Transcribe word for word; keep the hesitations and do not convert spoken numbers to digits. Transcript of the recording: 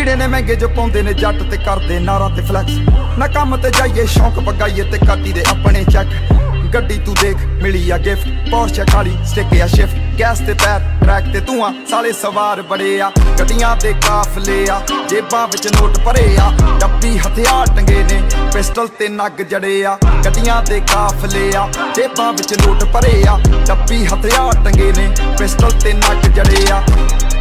लीड़े ने महंगे जो पाउंदे ने जट ते करदे नारा ते फ्लैक्स ना काम ते जाइए शौक पगाइए ते काटी दे अपने चैक गड्डी तू देख मिली आ गिफ्ट पोर्शे खाली स्टिक या शिफ्ट गैस ते पैर ट्रैक ते धुआं साले सवार बड़े आ गड्डियां ते काफले आ जेबां विच नोट भरे आ डब्बी हथियार टंगे ने पिस्टल ते नग जड़े आ गड्डियां ते काफले आ जेबां विच नोट भरे आ डब्बी हथियार टंगे ने पिस्टल ते नग जड़े आ